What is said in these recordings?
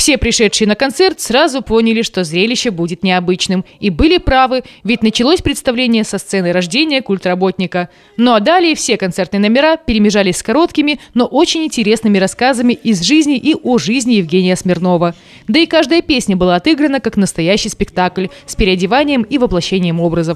Все пришедшие на концерт сразу поняли, что зрелище будет необычным. И были правы, ведь началось представление со сцены рождения культработника. Ну а далее все концертные номера перемежались с короткими, но очень интересными рассказами из жизни и о жизни Евгения Смирнова. Да и каждая песня была отыграна как настоящий спектакль с переодеванием и воплощением образов.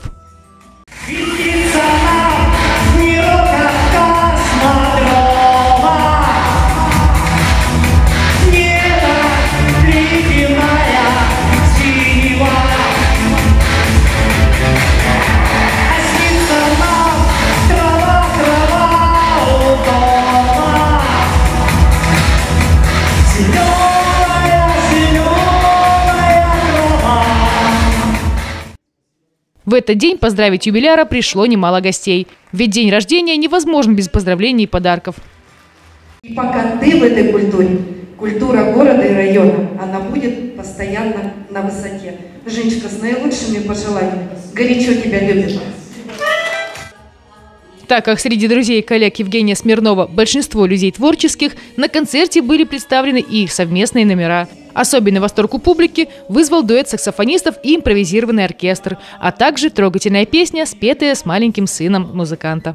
В этот день поздравить юбиляра пришло немало гостей. Ведь день рождения невозможен без поздравлений и подарков. И пока ты в этой культуре, культура города и района, она будет постоянно на высоте. Женечка, с наилучшими пожеланиями. Горячо тебя любим. Так как среди друзей и коллег Евгения Смирнова большинство людей творческих, на концерте были представлены и их совместные номера. Особенный восторг у публики вызвал дуэт саксофонистов и импровизированный оркестр, а также трогательная песня, спетая с маленьким сыном музыканта.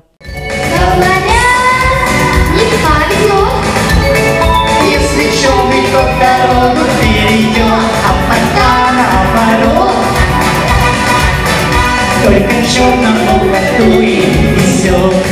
Если черный кот дорогу перейдет, а пока наоборот, только черному коту и везет.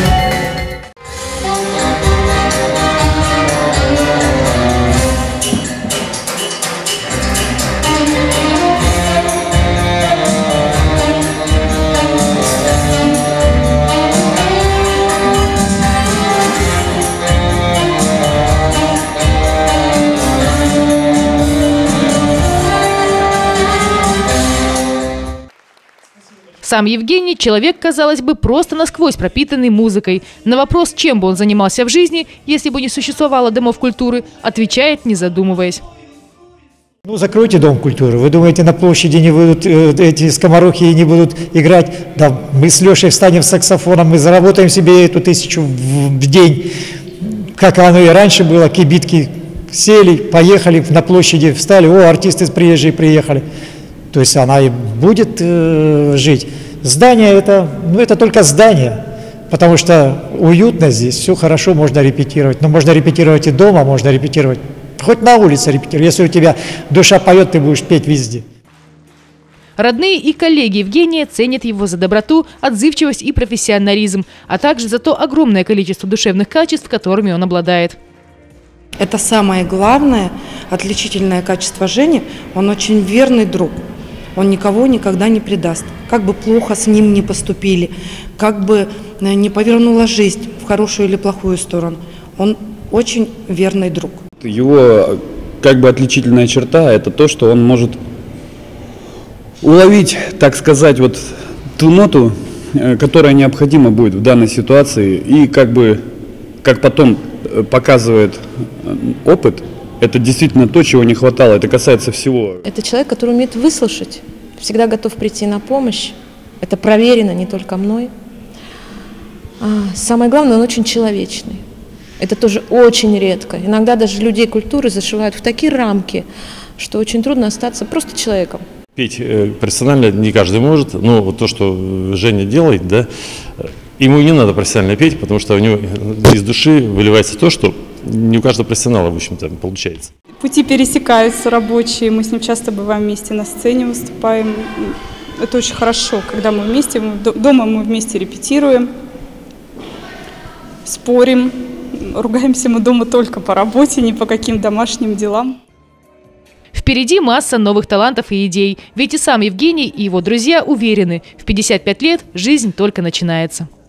Сам Евгений – человек, казалось бы, просто насквозь пропитанный музыкой. На вопрос, чем бы он занимался в жизни, если бы не существовало домов культуры, отвечает, не задумываясь. Ну, закройте дом культуры. Вы думаете, на площади не будут эти скоморохи и не будут играть? Да, мы с Лешей встанем с саксофоном, мы заработаем себе эту 1000 в день. Как оно и раньше было, кибитки сели, поехали на площади, встали, о, артисты приезжие приехали. То есть она и будет жить. Здание это только здание, потому что уютно здесь, все хорошо, можно репетировать. Но можно репетировать и дома, можно репетировать, хоть на улице репетировать. Если у тебя душа поет, ты будешь петь везде. Родные и коллеги Евгения ценят его за доброту, отзывчивость и профессионализм, а также за то огромное количество душевных качеств, которыми он обладает. Это самое главное, отличительное качество Жени. Он очень верный друг. Он никого никогда не предаст. Как бы плохо с ним ни поступили, как бы не повернула жизнь в хорошую или плохую сторону, он очень верный друг. Его как бы отличительная черта – это то, что он может уловить, так сказать, вот ту ноту, которая необходима будет в данной ситуации, и как потом показывает опыт, это действительно то, чего не хватало, это касается всего. Это человек, который умеет выслушать, всегда готов прийти на помощь, это проверено не только мной. Самое главное, он очень человечный, это тоже очень редко. Иногда даже людей культуры зашивают в такие рамки, что очень трудно остаться просто человеком. Петь профессионально не каждый может, но вот то, что Женя делает, да, ему не надо профессионально петь, потому что у него из души выливается то, что не у каждого профессионала, в общем-то, получается. Пути пересекаются рабочие, мы с ним часто бываем вместе на сцене, выступаем. Это очень хорошо, когда мы вместе, дома мы вместе репетируем, спорим, ругаемся мы дома только по работе, не по каким домашним делам. Впереди масса новых талантов и идей, ведь и сам Евгений и его друзья уверены, в 55 лет жизнь только начинается.